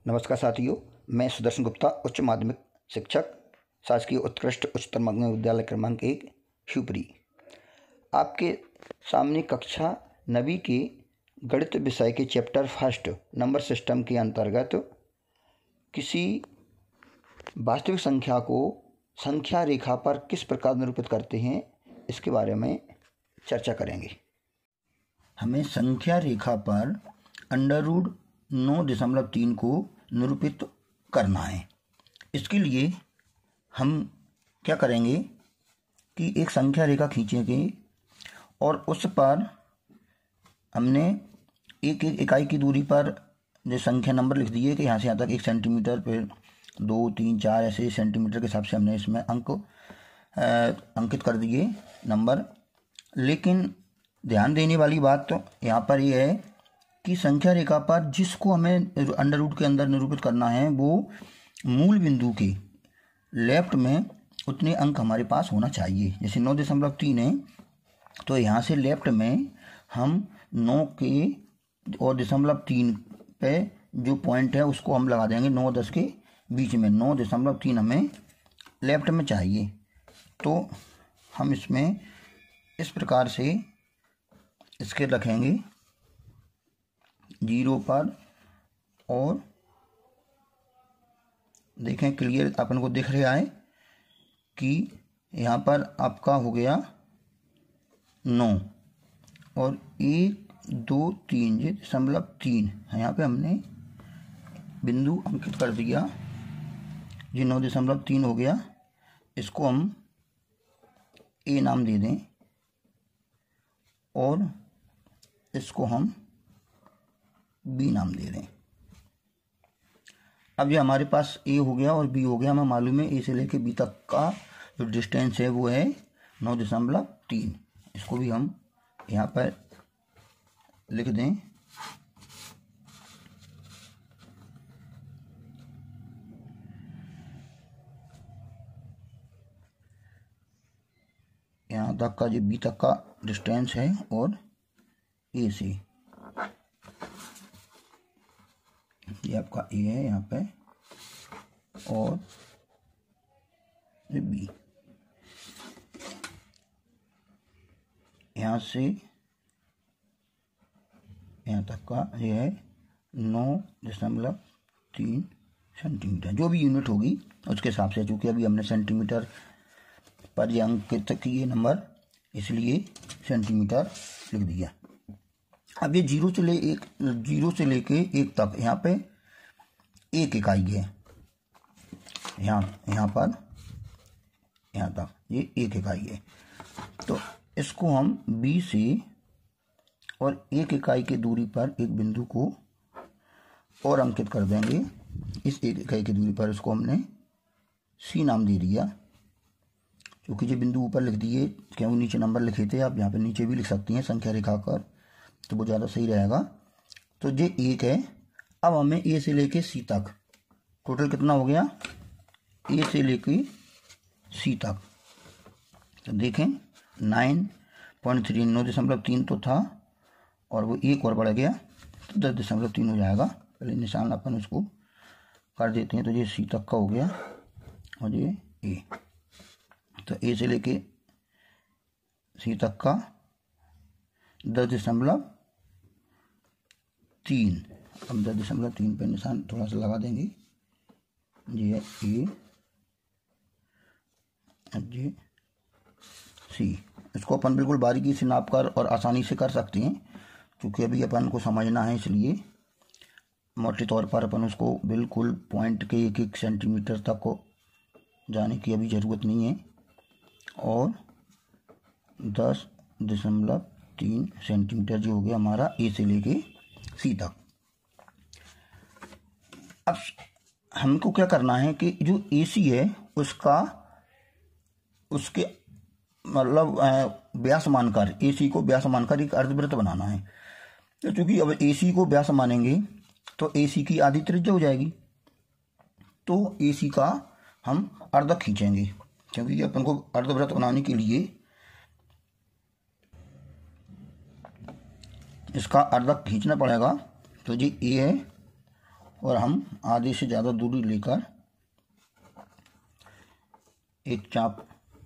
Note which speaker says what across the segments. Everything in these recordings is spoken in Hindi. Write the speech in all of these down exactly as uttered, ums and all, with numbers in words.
Speaker 1: नमस्कार साथियों, मैं सुदर्शन गुप्ता, उच्च माध्यमिक शिक्षक, शासकीय उत्कृष्ट उच्चतर माध्यमिक विद्यालय क्रमांक एक शिवपुरी। आपके सामने कक्षा नवी के गणित विषय के चैप्टर फर्स्ट नंबर सिस्टम के अंतर्गत किसी वास्तविक संख्या को संख्या रेखा पर किस प्रकार निरूपित करते हैं, इसके बारे में चर्चा करेंगे। हमें संख्या रेखा पर अंडर रूट नौ दशमलव तीन को निरूपित करना है। इसके लिए हम क्या करेंगे कि एक संख्या रेखा खींचेंगे और उस पर हमने एक एक इकाई की दूरी पर जो संख्या नंबर लिख दिए कि यहाँ से यहाँ तक एक सेंटीमीटर, फिर दो तीन चार ऐसे सेंटीमीटर के हिसाब से हमने इसमें अंक अंकित कर दिए नंबर। लेकिन ध्यान देने वाली बात तो यहाँ पर ये है कि संख्या रेखा पर जिसको हमें अंडर रूट के अंदर निरूपित करना है वो मूल बिंदु के लेफ्ट में उतने अंक हमारे पास होना चाहिए। जैसे नौ दशमलव तीन है तो यहाँ से लेफ्ट में हम नौ के और दशमलव तीन पे जो पॉइंट है उसको हम लगा देंगे नौ दस के बीच में। नौ दशमलव तीन हमें लेफ्ट में चाहिए, तो हम इसमें इस प्रकार से इसके रखेंगे जीरो पर, और देखें क्लियर अपन को दिख रहा है कि यहाँ पर आपका हो गया नौ और एक दो तीन ये दशमलव तीन यहाँ पे हमने बिंदु अंकित कर दिया। ये नौ दशमलव तीन हो गया, इसको हम ए नाम दे दें और इसको हम बी नाम दे दें। अब ये हमारे पास ए हो गया और बी हो गया। हमें मालूम है ए से लेके बी तक का जो डिस्टेंस है वो है नौ दशमलव तीन। इसको भी हम यहाँ पर लिख दें। यहाँ तक का जो बी तक का डिस्टेंस है और ए से ये आपका ए है यहाँ पे और ये बी। यहाँ से यहाँ तक का ये है नौ दशमलव तीन सेंटीमीटर, जो भी यूनिट होगी उसके हिसाब से, चूँकि अभी हमने सेंटीमीटर पर ये अंकित किए नंबर, इसलिए सेंटीमीटर लिख दिया। अब ये जीरो से ले एक जीरो से लेके एक तक यहाँ पे एक इकाई है, यहाँ यहाँ पर यहाँ तक ये एक इकाई है। तो इसको हम बी से और एक इकाई की दूरी पर एक बिंदु को और अंकित कर देंगे। इस एक इकाई की दूरी पर इसको हमने सी नाम दे दिया, क्योंकि ये बिंदु ऊपर लिख दिए, क्यों नीचे नंबर लिखे थे, आप यहाँ पे नीचे भी लिख सकती हैं संख्या रेखा कर, तो वो ज़्यादा सही रहेगा। तो ये एक है। अब हमें ए से लेके सी तक टोटल कितना हो गया, ए से लेके सी तक, तो देखें नाइन पॉइंट थ्री नौ दशमलव तीन तो था और वो एक और बढ़ गया तो दस दशमलव तीन हो जाएगा। पहले निशान अपन उसको कर देते हैं, तो ये सी तक का हो गया और ये ए। तो ए से लेके सी तक का दस दशमलव तीन, अब दस दशमलव तीन पे निशान थोड़ा सा लगा देंगे। ये है ए, ये सी। इसको अपन बिल्कुल बारीकी से नाप कर और आसानी से कर सकते हैं, क्योंकि अभी अपन को समझना है, इसलिए मोटे तौर पर अपन उसको बिल्कुल पॉइंट के एक एक सेंटीमीटर तक को जाने की अभी ज़रूरत नहीं है। और दस दशमलव तीन सेंटीमीटर जो हो गया हमारा ए से लेके सी तक। अब हमको क्या करना है कि जो ए सी है उसका उसके मतलब व्यास मानकर, ए सी को व्यास मानकर एक अर्धवृत्त बनाना है। तो चूंकि अब ए सी को व्यास मानेंगे तो ए सी की आधी त्रिज्या हो जाएगी, तो ए सी का हम अर्धक खींचेंगे, क्योंकि अपन को अर्धवृत्त बनाने के लिए इसका अर्धक खींचना पड़ेगा। तो जी ए है और हम आधे से ज़्यादा दूरी लेकर एक चाप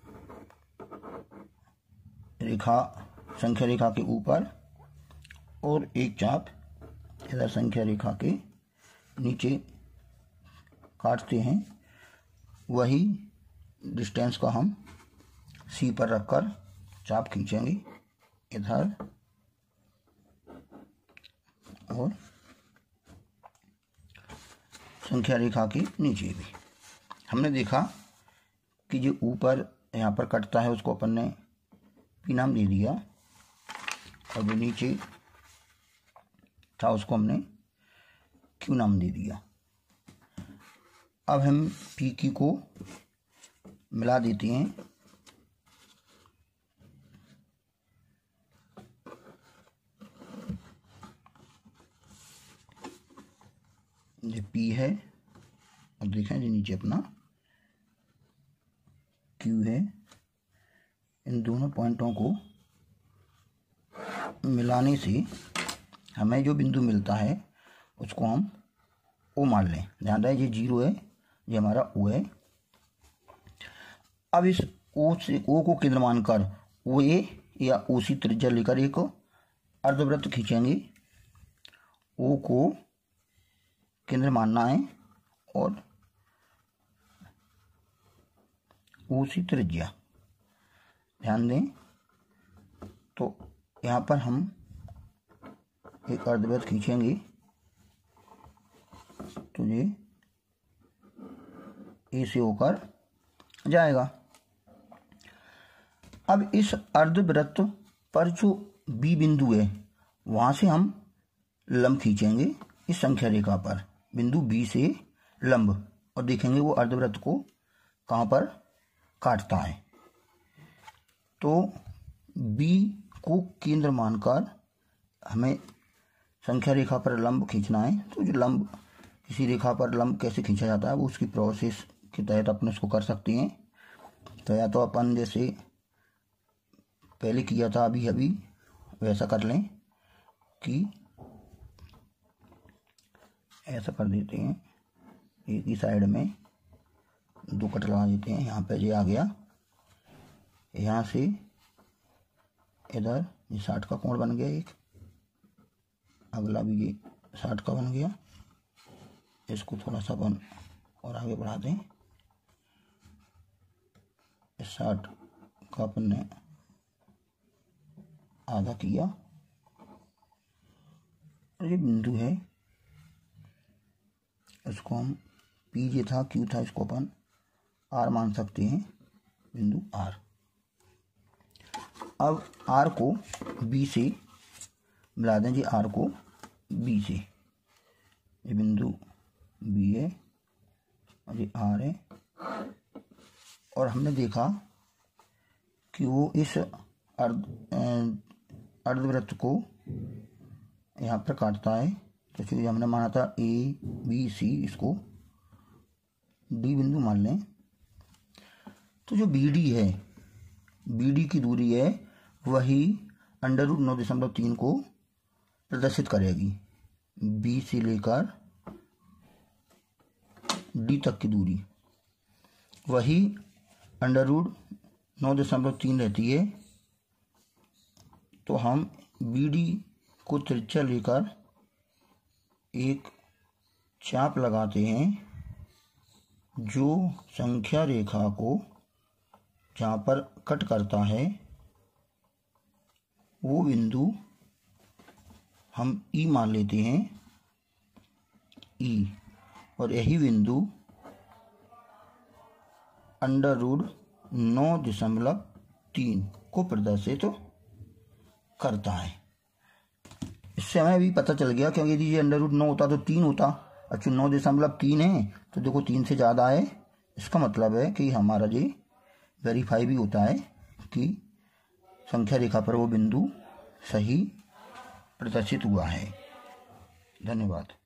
Speaker 1: रेखा संख्या रेखा के ऊपर और एक चाप इधर संख्या रेखा के नीचे काटते हैं। वही डिस्टेंस का हम सी पर रखकर चाप खींचेंगे इधर और संख्या रेखा के नीचे भी। हमने देखा कि जो ऊपर यहाँ पर कटता है उसको अपन ने पी नाम दे दिया और जो नीचे था उसको हमने क्यू नाम दे दिया। अब हम पी क्यू को मिला देते हैं। ये पी है और देखें जो नीचे अपना क्यू है। इन दोनों पॉइंटों को मिलाने से हमें जो बिंदु मिलता है उसको हम ओ मान लें। ध्यान रहे ये जीरो है, ये हमारा ओ है। अब इस ओ से ओ को केंद्र मानकर ओ ए या ओ सी त्रिज्या लेकर एक अर्धवृत्त खींचेंगे। ओ को केंद्र मानना है और ओ सी त्रिज्या ध्यान दें। तो यहाँ पर हम एक अर्धवृत्त खींचेंगे तो ये ए से होकर जाएगा। अब इस अर्धवृत्त पर जो बी बिंदु है वहाँ से हम लंब खींचेंगे इस संख्या रेखा पर, बिंदु बी से लंब, और देखेंगे वो अर्धवृत्त को कहाँ पर काटता है। तो बी को केंद्र मानकर हमें संख्या रेखा पर लंब खींचना है। तो जो लंब किसी रेखा पर लंब कैसे खींचा जाता है वो उसकी प्रोसेस के तहत अपन उसको कर सकते हैं। तो या तो अपन जैसे पहले किया था अभी अभी वैसा कर लें कि ऐसा कर देते हैं, एक ही साइड में दो कट लगा देते हैं। यहाँ पे ये आ गया, यहाँ से इधर ये साठ का कोण बन गया एक, अगला भी ये साठ का बन गया। इसको थोड़ा सा अपन और आगे बढ़ा दें। इस साठ का अपन ने आधा किया और ये बिंदु है, इसको हम पी जे था क्यू था, इसको अपन आर मान सकते हैं, बिंदु आर। अब आर को बी से मिला दें जी, आर को बी से। ये बिंदु बी है और ये आर है। और हमने देखा कि वो इस अर्ध अर्धवृत्त को यहाँ पर काटता है। तो चलिए हमने माना था ए बी सी, इसको डी बिंदु मान लें। तो जो बी डी है, बी डी की दूरी है वही अंडर रूट नौ दशमलव तीन को प्रदर्शित करेगी। बी से लेकर डी तक की दूरी वही अंडर रूट नौ दशमलव तीन रहती है। तो हम बी डी को त्रिज्या लेकर एक चाप लगाते हैं जो संख्या रेखा को जहाँ पर कट करता है वो बिंदु हम ई मान लेते हैं, ई, और यही बिंदु अंडर रूट नौ दशमलव तीन को प्रदर्शित करता है। इससे हमें भी पता चल गया, क्योंकि यदि ये अंडर रूट नौ होता तो तीन होता, अच्छा नौ दशमलव तीन है तो देखो तीन से ज़्यादा है। इसका मतलब है कि हमारा ये वेरीफाई भी होता है कि संख्या रेखा पर वो बिंदु सही प्रदर्शित हुआ है। धन्यवाद।